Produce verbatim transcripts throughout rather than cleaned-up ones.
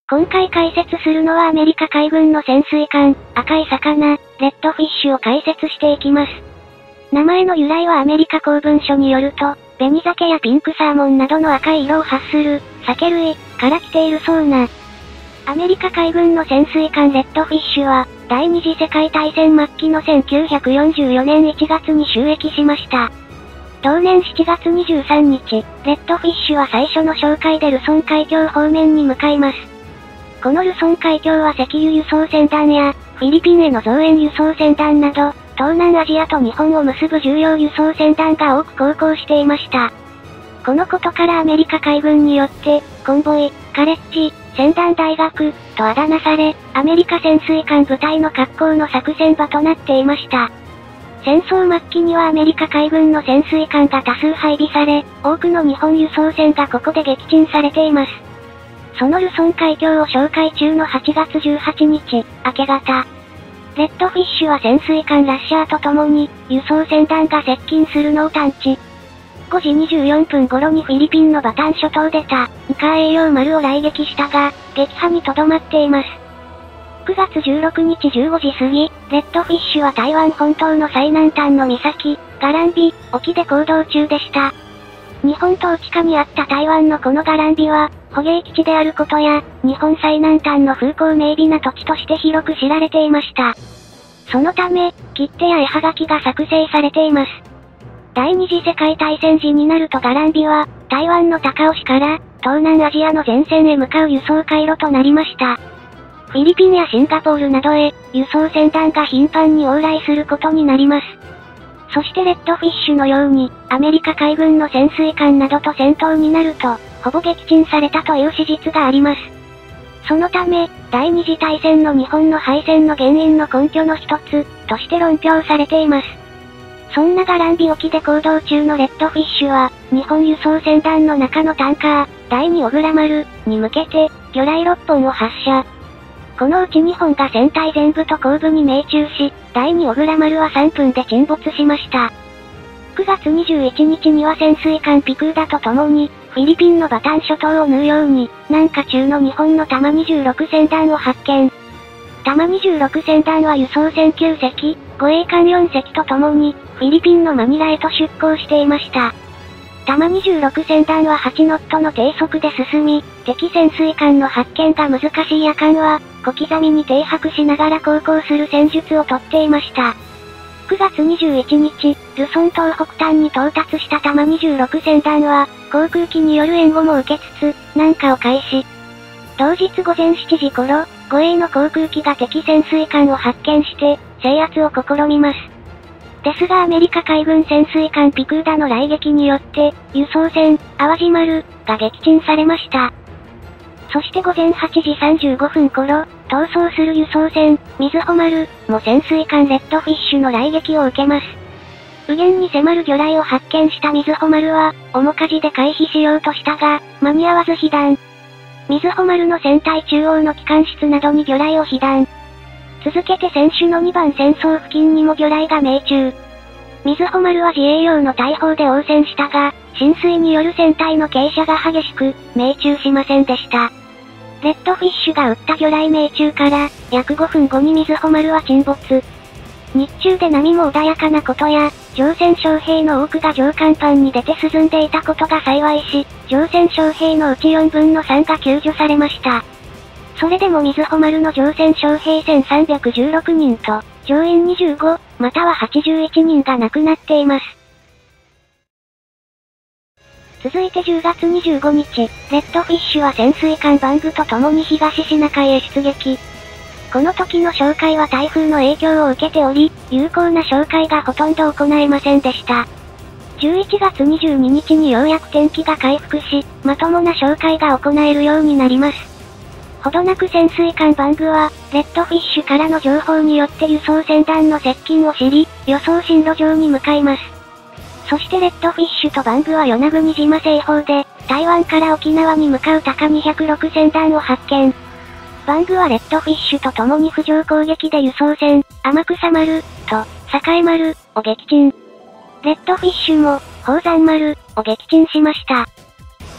今回解説するのはアメリカ海軍の潜水艦、赤い魚、レッドフィッシュを解説していきます。名前の由来はアメリカ公文書によると、紅鮭やピンクサーモンなどの赤い色を発する、鮭類、から来ているそうな。アメリカ海軍の潜水艦レッドフィッシュは、第二次世界大戦末期のせんきゅうひゃくよんじゅうよねんいちがつに就役しました。同年しちがつにじゅうさんにち、レッドフィッシュは最初の哨戒でルソン海峡方面に向かいます。このルソン海峡は石油輸送船団や、フィリピンへの増援輸送船団など、東南アジアと日本を結ぶ重要輸送船団が多く航行していました。このことからアメリカ海軍によって、コンボイ、カレッジ、船団大学、とあだ名され、アメリカ潜水艦部隊の格好の作戦場となっていました。戦争末期にはアメリカ海軍の潜水艦が多数配備され、多くの日本輸送船がここで撃沈されています。そのルソン海峡を哨戒中のはちがつじゅうはちにち、明け方。レッドフィッシュは潜水艦ラッシャーと共に、輸送船団が接近するのを探知。ごじにじゅうよんぷん頃にフィリピンのバタン諸島でた、イカ栄養丸を来撃したが、撃破にとどまっています。くがつじゅうろくにちじゅうごじ過ぎ、レッドフィッシュは台湾本島の最南端の岬、ガランビ、沖で行動中でした。日本統治下にあった台湾のこのガランビは、捕鯨基地であることや、日本最南端の風光明媚な土地として広く知られていました。そのため、切手や絵はがきが作成されています。第二次世界大戦時になるとガランビは、台湾の高雄市から、東南アジアの前線へ向かう輸送回路となりました。フィリピンやシンガポールなどへ、輸送船団が頻繁に往来することになります。そしてレッドフィッシュのように、アメリカ海軍の潜水艦などと戦闘になると、ほぼ撃沈されたという史実があります。そのため、第二次大戦の日本の敗戦の原因の根拠の一つ、として論評されています。そんなガランビ沖で行動中のレッドフィッシュは、日本輸送船団の中のタンカー、第二小倉丸に向けて、魚雷ろっぽんを発射。このうちにほんが船体前部と後部に命中し、第二小倉丸はさんぷんで沈没しました。くがつにじゅういちにちには潜水艦ピクーダと共に、フィリピンのバタン諸島を縫うように、南下中の日本のタマにじゅうろく船団を発見。タマにじゅうろく船団は輸送船きゅうせき、護衛艦よんせきと共に、フィリピンのマニラへと出港していました。タマにじゅうろく船団ははちノットの低速で進み、敵潜水艦の発見が難しい夜間は、小刻みに停泊しながら航行する戦術をとっていました。くがつにじゅういちにち、ルソン島北端に到達したタマにじゅうろく船団は、航空機による援護も受けつつ、南下を開始。同日午前しちじ頃、護衛の航空機が敵潜水艦を発見して、制圧を試みます。ですがアメリカ海軍潜水艦ピクーダの来撃によって、輸送船、淡路丸、が撃沈されました。そして午前はちじさんじゅうごふん頃、逃走する輸送船、みずほ丸、も潜水艦レッドフィッシュの来撃を受けます。右舷に迫る魚雷を発見したみずほ丸は、面舵で回避しようとしたが、間に合わず被弾。みずほ丸の船体中央の機関室などに魚雷を被弾。続けて船首のにばん船倉付近にも魚雷が命中。みずほ丸は自衛用の大砲で応戦したが、浸水による船体の傾斜が激しく、命中しませんでした。レッドフィッシュが撃った魚雷命中から、約ごふんごにみずほ丸は沈没。日中で波も穏やかなことや、乗船将兵の多くが上甲板に出て沈んでいたことが幸いし、乗船将兵のうちよんぶんのさんが救助されました。それでもみずほ丸の乗船将兵せんさんびゃくじゅうろくにんと、乗員にじゅうご、またははちじゅういちにんが亡くなっています。続いてじゅうがつにじゅうごにち、レッドフィッシュは潜水艦バングと共に東シナ海へ出撃。この時の哨戒は台風の影響を受けており、有効な哨戒がほとんど行えませんでした。じゅういちがつにじゅうににちにようやく天気が回復し、まともな哨戒が行えるようになります。ほどなく潜水艦バングは、レッドフィッシュからの情報によって輸送船団の接近を知り、予想進路上に向かいます。そしてレッドフィッシュとバングは与那国島西方で、台湾から沖縄に向かう高にひゃくろく船団を発見。バングはレッドフィッシュと共に浮上攻撃で輸送船、天草丸、と、栄丸、を撃沈。レッドフィッシュも、宝山丸、を撃沈しました。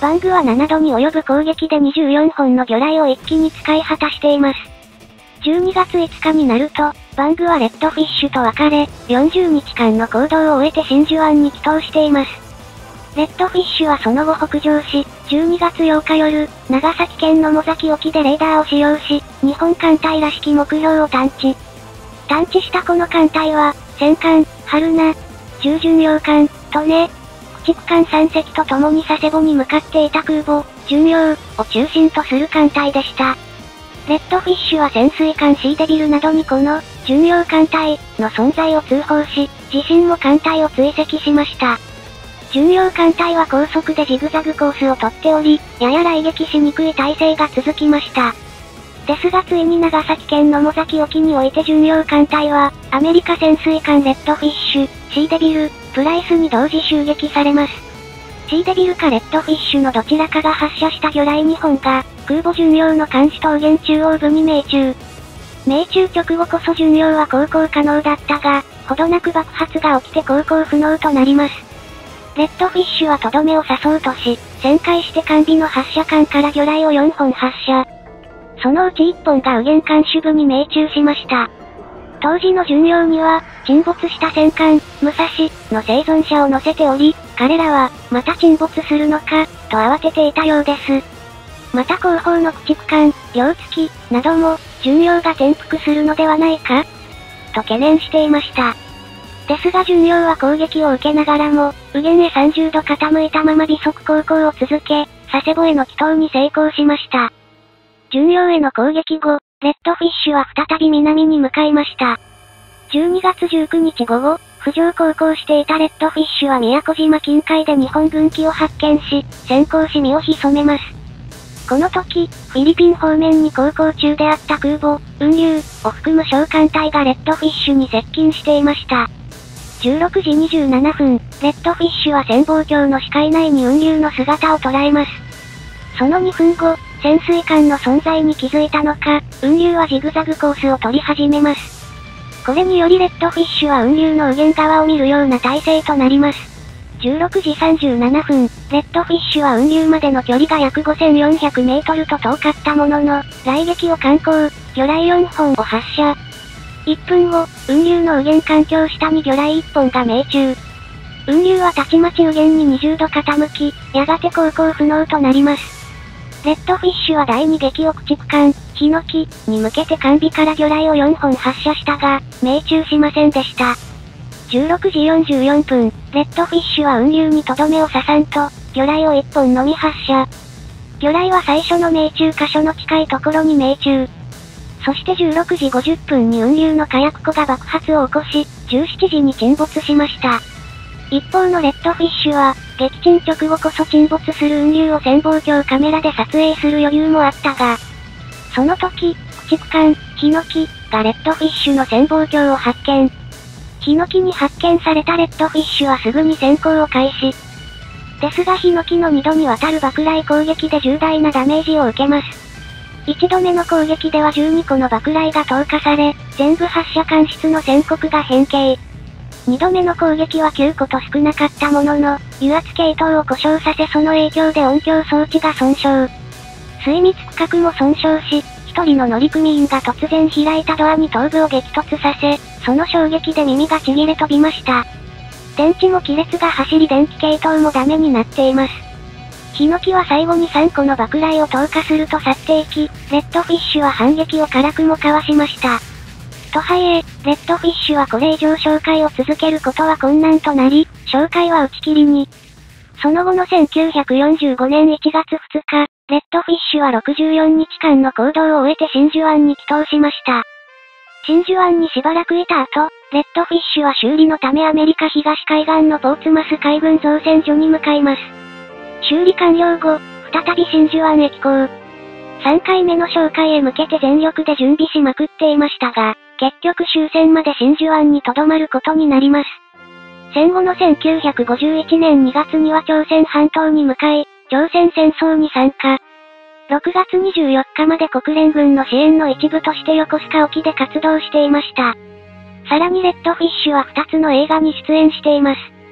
バングはななどに及ぶ攻撃でにじゅうよんほんの魚雷を一気に使い果たしています。じゅうにがついつかになると、バングはレッドフィッシュと別れ、よんじゅうにちかんの行動を終えて真珠湾に帰投しています。レッドフィッシュはその後北上し、じゅうにがつようか夜、長崎県の野崎沖でレーダーを使用し、日本艦隊らしき目標を探知。探知したこの艦隊は、戦艦、春名、重巡洋艦、利根、駆逐艦さんせきと共に佐世保に向かっていた空母、巡洋を中心とする艦隊でした。レッドフィッシュは潜水艦シーデビルなどにこの、巡洋艦隊の存在を通報し、自身も艦隊を追跡しました。巡洋艦隊は高速でジグザグコースをとっており、やや来撃しにくい体勢が続きました。ですがついに長崎県の野崎沖において巡洋艦隊は、アメリカ潜水艦レッドフィッシュ、シーデビル、プライスに同時襲撃されます。シーデビルかレッドフィッシュのどちらかが発射した魚雷にほんが、空母巡洋の監視桃源中央部に命中。命中直後こそ巡洋は航行可能だったが、ほどなく爆発が起きて航行不能となります。レッドフィッシュはとどめを刺そうとし、旋回して艦尾の発射管から魚雷をよんほん発射。そのうちいっぽんが右舷艦首部に命中しました。当時の巡洋には、沈没した戦艦、武蔵の生存者を乗せており、彼らは、また沈没するのか、と慌てていたようです。また後方の駆逐艦、両月、なども、巡洋が転覆するのではないかと懸念していました。ですが巡洋は攻撃を受けながらも、右舷へさんじゅうど傾いたまま微速航行を続け、佐世保への帰投に成功しました。巡洋への攻撃後、レッドフィッシュは再び南に向かいました。じゅうにがつじゅうくにち午後、浮上航行していたレッドフィッシュは宮古島近海で日本軍機を発見し、先行し身を潜めます。この時、フィリピン方面に航行中であった空母、雲龍を含む小艦隊がレッドフィッシュに接近していました。じゅうろくじにじゅうななふん、レッドフィッシュは潜望鏡の視界内に雲龍の姿を捉えます。そのにふんご、潜水艦の存在に気づいたのか、雲龍はジグザグコースを取り始めます。これによりレッドフィッシュは雲龍の右舷側を見るような体勢となります。じゅうろくじさんじゅうななふん、レッドフィッシュは雲龍までの距離が約ごせんよんひゃくメートルと遠かったものの、来撃を敢行、魚雷よんほんを発射。いっぷんご、雲龍の右舷環境下に魚雷いっぽんが命中。雲龍はたちまち右舷ににじゅうど傾き、やがて航行不能となります。レッドフィッシュはだいに撃を駆逐艦、ヒノキに向けて艦尾から魚雷をよんほん発射したが、命中しませんでした。じゅうろくじよんじゅうよんぷん、レッドフィッシュは雲龍にとどめを刺さんと、魚雷をいっぽんのみ発射。魚雷は最初の命中箇所の近いところに命中。そしてじゅうろくじごじゅっぷんに雲龍の火薬庫が爆発を起こし、じゅうしちじに沈没しました。一方のレッドフィッシュは、撃沈直後こそ沈没する雲龍を潜望鏡カメラで撮影する余裕もあったが、その時、駆逐艦、ヒノキがレッドフィッシュの潜望鏡を発見。ヒノキに発見されたレッドフィッシュはすぐに潜行を開始。ですがヒノキのにどにわたる爆雷攻撃で重大なダメージを受けます。いちどめの攻撃ではじゅうにこの爆雷が投下され、全部発射管室の宣告が変形。にどめの攻撃はきゅうこと少なかったものの、油圧系統を故障させその影響で音響装置が損傷。水密区画も損傷し、一人の乗組員が突然開いたドアに頭部を激突させ、その衝撃で耳がちぎれ飛びました。電池も亀裂が走り電気系統もダメになっています。ヒノキは最後にさんこの爆雷を投下すると去っていき、レッドフィッシュは反撃を辛くもかわしました。とはいえ、レッドフィッシュはこれ以上哨戒を続けることは困難となり、哨戒は打ち切りに。その後のせんきゅうひゃくよんじゅうごねんいちがつふつか、レッドフィッシュはろくじゅうよっかかんの行動を終えて真珠湾に帰投しました。真珠湾にしばらくいた後、レッドフィッシュは修理のためアメリカ東海岸のポーツマス海軍造船所に向かいます。修理完了後、再び真珠湾へ帰港。さんかいめの哨戒へ向けて全力で準備しまくっていましたが、結局終戦まで真珠湾に留まることになります。戦後のせんきゅうひゃくごじゅういちねんにがつには朝鮮半島に向かい、朝鮮戦争に参加。ろくがつにじゅうよっかまで国連軍の支援の一部として横須賀沖で活動していました。さらにレッドフィッシュはふたつの映画に出演しています。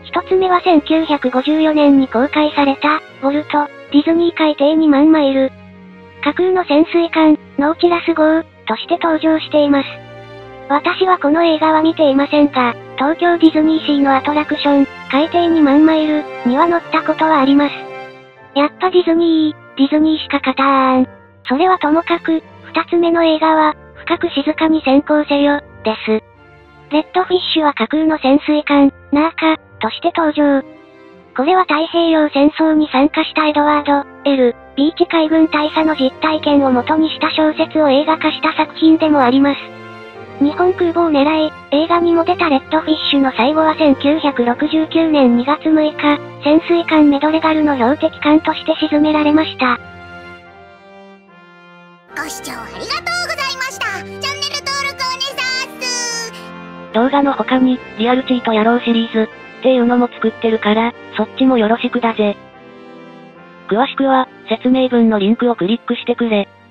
一つ目はせんきゅうひゃくごじゅうよねんに公開された、ウォルト・ディズニー海底にまんマイル。架空の潜水艦、ノーチラス号、として登場しています。私はこの映画は見ていませんが、東京ディズニーシーのアトラクション、海底にまんマイル、には乗ったことはあります。やっぱディズニー、ディズニーしか勝たーん。それはともかく、二つ目の映画は、深く静かに潜航せよ、です。レッドフィッシュは架空の潜水艦、ナーカ、として登場。これは太平洋戦争に参加したエドワード、L、ビーチ海軍大佐の実体験を元にした小説を映画化した作品でもあります。日本空母を狙い、映画にも出たレッドフィッシュの最後はせんきゅうひゃくろくじゅうきゅうねんにがつむいか、潜水艦メドレガルの標的艦として沈められました。 ご視聴ありがとうございました。チャンネル登録お願いします。 動画の他に、リアルチートやろうシリーズ、っていうのも作ってるから、そっちもよろしくだぜ。詳しくは、説明文のリンクをクリックしてくれ。